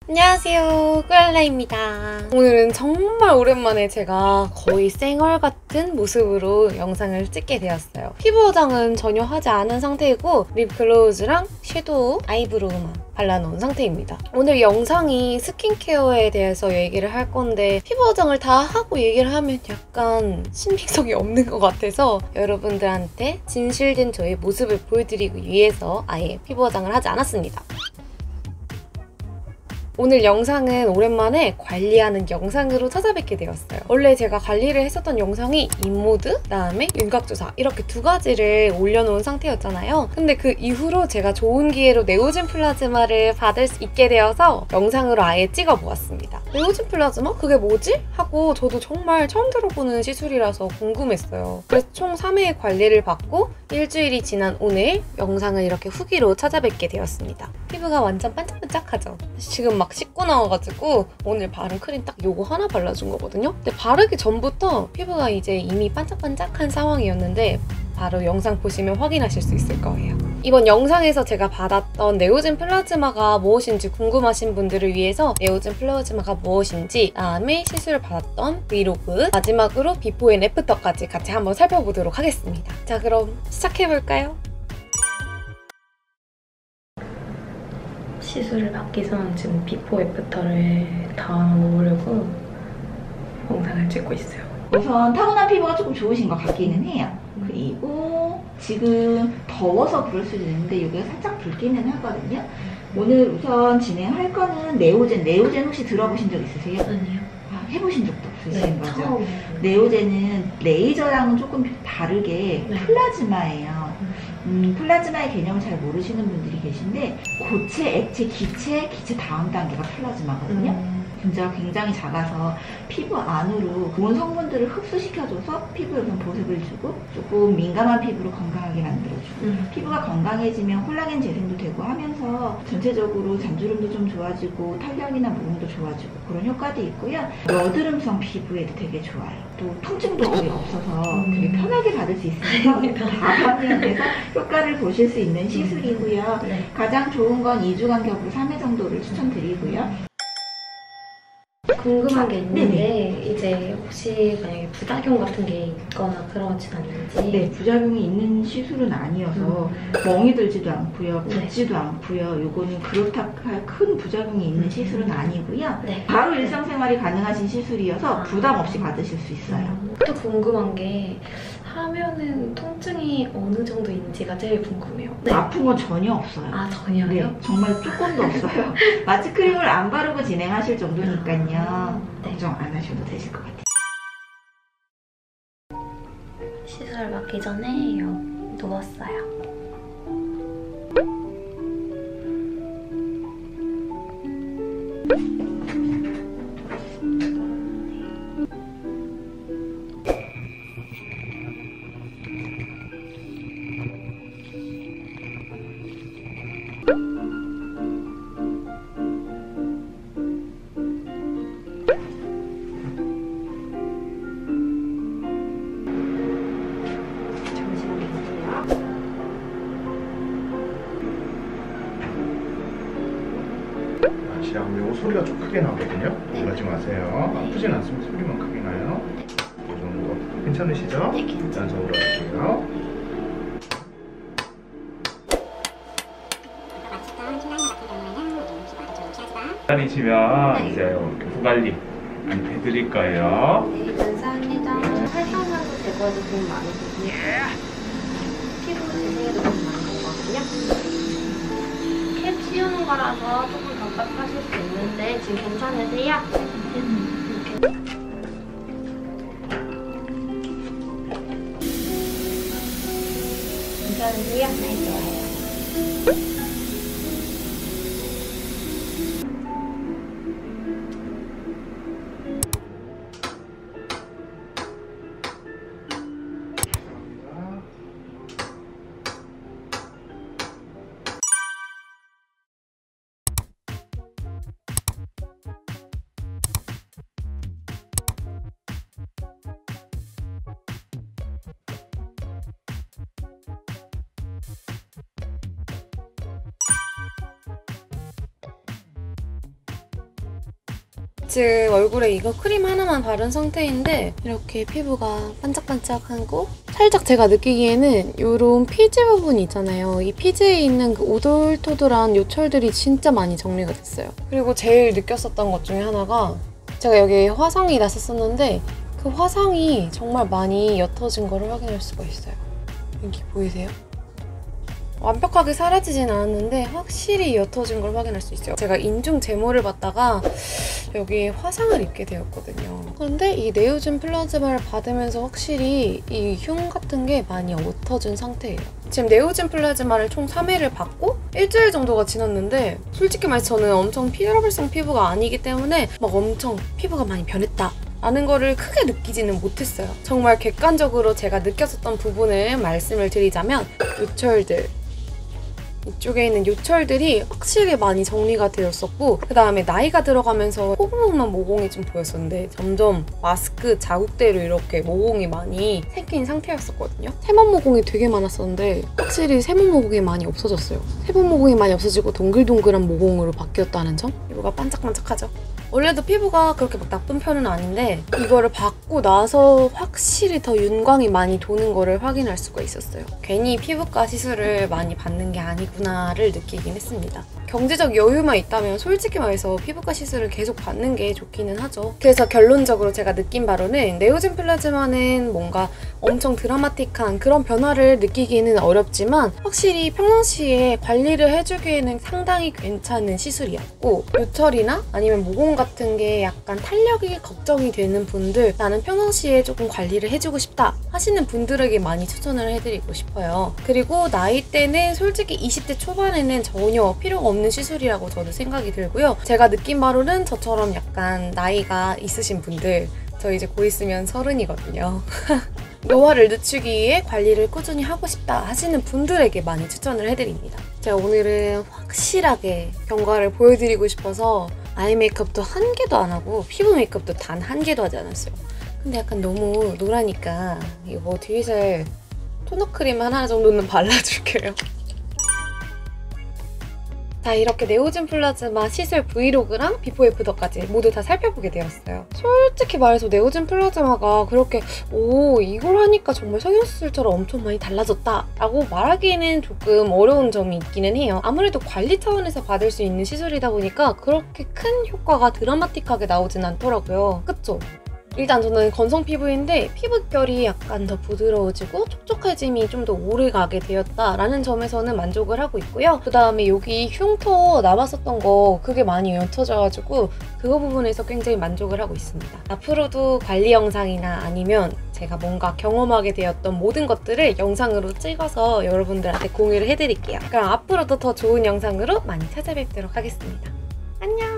안녕하세요, 꾸랄라입니다. 오늘은 정말 오랜만에 제가 거의 쌩얼 같은 모습으로 영상을 찍게 되었어요. 피부 화장은 전혀 하지 않은 상태이고 립 글로즈랑 섀도우, 아이브로우만 발라놓은 상태입니다. 오늘 영상이 스킨케어에 대해서 얘기를 할 건데 피부 화장을 다 하고 얘기를 하면 약간 신빙성이 없는 것 같아서 여러분들한테 진실된 저의 모습을 보여드리기 위해서 아예 피부 화장을 하지 않았습니다. 오늘 영상은 오랜만에 관리하는 영상으로 찾아뵙게 되었어요. 원래 제가 관리를 했었던 영상이 입모드, 그다음에 윤곽조사 이렇게 두 가지를 올려놓은 상태였잖아요. 근데 그 이후로 제가 좋은 기회로 네오진 플라즈마를 받을 수 있게 되어서 영상으로 아예 찍어보았습니다. 네오진 플라즈마? 그게 뭐지? 하고 저도 정말 처음 들어보는 시술이라서 궁금했어요. 그래서 총 3회의 관리를 받고 일주일이 지난 오늘 영상을 이렇게 후기로 찾아뵙게 되었습니다. 피부가 완전 반짝반짝하죠? 지금 막 씻고 나와가지고 오늘 바른 크림 딱 요거 하나 발라준 거거든요? 근데 바르기 전부터 피부가 이제 이미 반짝반짝한 상황이었는데 바로 영상 보시면 확인하실 수 있을 거예요. 이번 영상에서 제가 받았던 네오진 플라즈마가 무엇인지 궁금하신 분들을 위해서 네오진 플라즈마가 무엇인지, 그다음에 시술을 받았던 브이로그, 마지막으로 비포 앤 애프터까지 같이 한번 살펴보도록 하겠습니다. 자, 그럼 시작해볼까요? 시술을 받기 전 지금 비포 애프터를 담아보려고 영상을 찍고 있어요. 우선 타고난 피부가 조금 좋으신 것 같기는 해요. 그리고 지금 더워서 그럴 수도 있는데 여기가 살짝 붉기는 하거든요. 오늘 우선 진행할 거는 네오젠 혹시 들어보신 적 있으세요? 아니요. 해보신 적도 없으신 거죠? 처음. 네오젠은 레이저랑은 조금 다르게 네. 플라즈마예요. 플라즈마의 개념을 잘 모르시는 분들이 계신데 고체, 액체, 기체 다음 단계가 플라즈마거든요. 분자가 굉장히 작아서 피부 안으로 좋은 성분들을 흡수시켜줘서 피부에 우선 보습을 주고 조금 민감한 피부로 건강하게 만들어주고 피부가 건강해지면 콜라겐 재생도 되고 하면서 전체적으로 잔주름도 좀 좋아지고 탄력이나 모공도 좋아지고 그런 효과도 있고요. 여드름성 피부에도 되게 좋아요. 또 통증도 거의 없어서 되게 편하게 받을 수 있으니까 다방면에서 효과를 보실 수 있는 시술이고요. 가장 좋은 건 2주 간격으로 3회 정도를 추천드리고요. 궁금한 게 있는데 네네. 이제 혹시 만약에 부작용 같은 게 있거나 그러진 않는지. 네, 부작용이 있는 시술은 아니어서 멍이 들지도 않고요, 붓지도 않고요. 요거는 그렇다 할 큰 부작용이 있는 시술은 아니고요. 네. 바로 일상생활이 가능하신 시술이어서 부담 없이 받으실 수 있어요. 또 궁금한 게 하면은 통증이 어느 정도인지가 제일 궁금해요. 네. 아픈 건 전혀 없어요. 아, 전혀요? 네, 정말 조금도 없어요. 마취 크림을 안 바르고 진행하실 정도니까요. 걱정 안 하셔도 되실 것 같아요. 시술 받기 전에 누웠어요. 마취하면 소리가 좀 크게 나거든요. 네. 놀라지 마세요. 네. 아프진 않으면 소리만 크게 나요. 이 정도 괜찮으시죠? 네, 괜찮아요. 연속으로 할게요. 기다리시면 이제 이렇게 후관리 해드릴 거예요. 네, 감사합니다. 활성화도 제거도 좀 많이 되고요. 피부 재생에도 좀 많이 되거든요. 캡 씌우는 거라서 조금 답답하실 수 있는데 지금 괜찮으세요? 이렇게. 괜찮으세요? 네, 좋아요. 지금 얼굴에 이거 크림 하나만 바른 상태인데 이렇게 피부가 반짝반짝하고 살짝 제가 느끼기에는 이런 피지 부분 있잖아요. 이 피지에 있는 그 오돌토돌한 요철들이 진짜 많이 정리가 됐어요. 그리고 제일 느꼈었던 것 중에 하나가 제가 여기 화상이 났었었는데 그 화상이 정말 많이 옅어진 거를 확인할 수가 있어요. 여기 보이세요? 완벽하게 사라지진 않았는데 확실히 옅어진 걸 확인할 수 있어요. 제가 인중 제모를 받다가 여기에 화상을 입게 되었거든요. 그런데 이 네오진 플라즈마를 받으면서 확실히 이 흉 같은 게 많이 옅어진 상태예요. 지금 네오진 플라즈마를 총 3회를 받고 일주일 정도가 지났는데 솔직히 말해서 저는 엄청 피부발성 피부가 아니기 때문에 막 엄청 피부가 많이 변했다 라는 거를 크게 느끼지는 못했어요. 정말 객관적으로 제가 느꼈었던 부분을 말씀을 드리자면 요철들, 이쪽에 있는 요철들이 확실히 많이 정리가 되었었고 그 다음에 나이가 들어가면서 코 부분만 모공이 좀 보였었는데 점점 마스크 자국대로 이렇게 모공이 많이 생긴 상태였었거든요. 세모 모공이 되게 많았었는데 확실히 세모 모공이 많이 없어졌어요. 세모 모공이 많이 없어지고 동글동글한 모공으로 바뀌었다는 점? 피부가 반짝반짝하죠? 원래도 피부가 그렇게 막 나쁜 편은 아닌데 이거를 받고 나서 확실히 더 윤광이 많이 도는 거를 확인할 수가 있었어요. 괜히 피부과 시술을 많이 받는 게 아니구나를 느끼긴 했습니다. 경제적 여유만 있다면 솔직히 말해서 피부과 시술을 계속 받는 게 좋기는 하죠. 그래서 결론적으로 제가 느낀 바로는 네오진 플라즈마는 뭔가 엄청 드라마틱한 그런 변화를 느끼기는 어렵지만 확실히 평상시에 관리를 해주기에는 상당히 괜찮은 시술이었고 요철이나 아니면 모공 같은 게 약간 탄력이 걱정이 되는 분들 나는 평상시에 조금 관리를 해주고 싶다 하시는 분들에게 많이 추천을 해드리고 싶어요. 그리고 나이대는 솔직히 20대 초반에는 전혀 필요가 없는 시술이라고 저도 생각이 들고요. 제가 느낀 바로는 저처럼 약간 나이가 있으신 분들 저 이제 곧 있으면 30이거든요. 노화를 늦추기 위해 관리를 꾸준히 하고 싶다 하시는 분들에게 많이 추천을 해드립니다. 제가 오늘은 확실하게 경과를 보여드리고 싶어서 아이 메이크업도 한 개도 안 하고 피부 메이크업도 단 한 개도 하지 않았어요. 근데 약간 너무 노라니까 이거 뒤에 토너 크림 하나 정도는 발라줄게요. 자, 이렇게 네오진 플라즈마 시술 브이로그랑 비포 애프터까지 모두 다 살펴보게 되었어요. 솔직히 말해서 네오진 플라즈마가 그렇게 이걸 하니까 정말 성형수술처럼 엄청 많이 달라졌다 라고 말하기에는 조금 어려운 점이 있기는 해요. 아무래도 관리 차원에서 받을 수 있는 시술이다 보니까 그렇게 큰 효과가 드라마틱하게 나오진 않더라고요. 그쵸? 일단 저는 건성 피부인데 피부결이 약간 더 부드러워지고 촉촉해짐이 좀 더 오래 가게 되었다라는 점에서는 만족을 하고 있고요. 그 다음에 여기 흉터 남았었던 거 그게 많이 옅어져가지고 그거 부분에서 굉장히 만족을 하고 있습니다. 앞으로도 관리 영상이나 아니면 제가 뭔가 경험하게 되었던 모든 것들을 영상으로 찍어서 여러분들한테 공유를 해드릴게요. 그럼 앞으로도 더 좋은 영상으로 많이 찾아뵙도록 하겠습니다. 안녕!